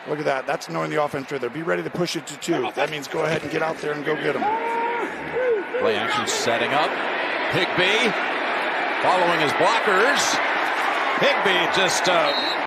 Look at that. That's knowing the offense right there. Be ready to push it to 2. That means go ahead and get out there and go get them. Play action setting up. Higbee following his blockers. Higbee just